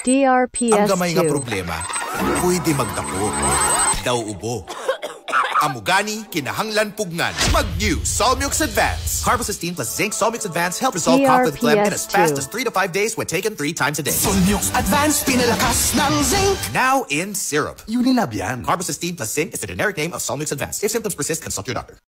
DRPS Ang gamay nga 2. problema, pwede magdako. Daw ubo. Amugani, kinahanglan pugnan. Mag-new Solmux Advance. Carbocysteine plus Zinc Solmux Advance help resolve cough with phlegm in as fast as 3 to 5 days when taken 3 times a day. Solmux Advance, pinalakas ng zinc. Now in syrup. Unilab yan. Carbocysteine plus Zinc is the generic name of Solmux Advance. If symptoms persist, consult your doctor.